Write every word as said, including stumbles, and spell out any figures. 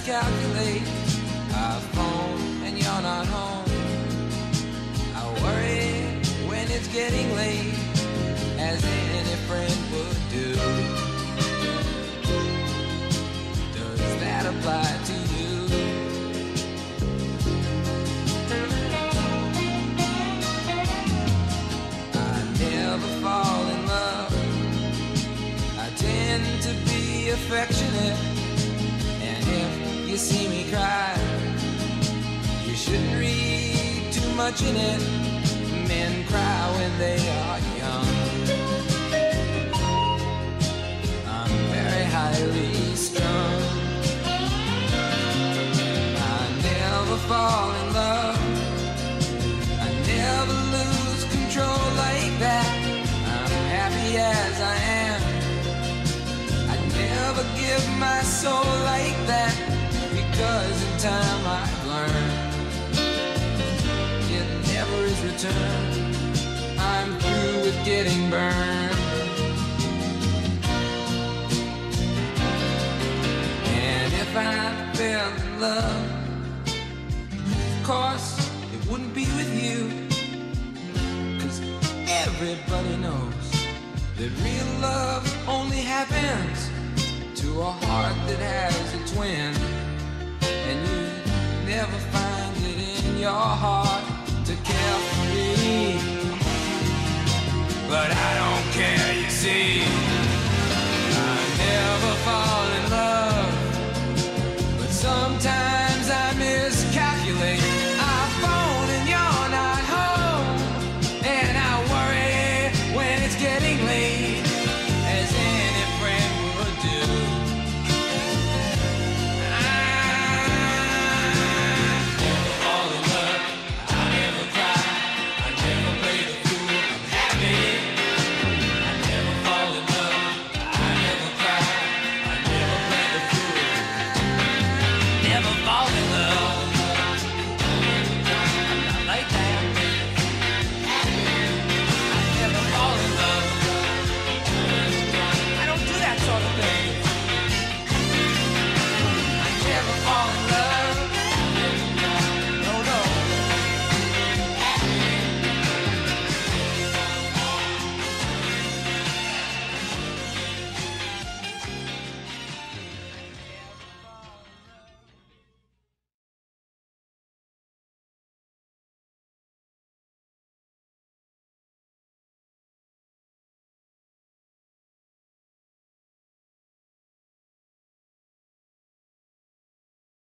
calculate. I phone and you're not home. I worry when it's getting late, as any friend would do. Does that apply to you? I never fall in love. I tend to be affectionate, and if you see me cry, you shouldn't read too much in it. Men cry when they are young. I'm very highly strung. I never fall in love. I never lose control like that. I'm happy as I am. I never give my soul like that, because in time I've learned it never is returned. I'm through with getting burned. And if I fell in love, of course it wouldn't be with you, 'cause everybody knows that real love only happens to a heart that has a twin. And you never find it in your heart to care for me. But I don't care, you see.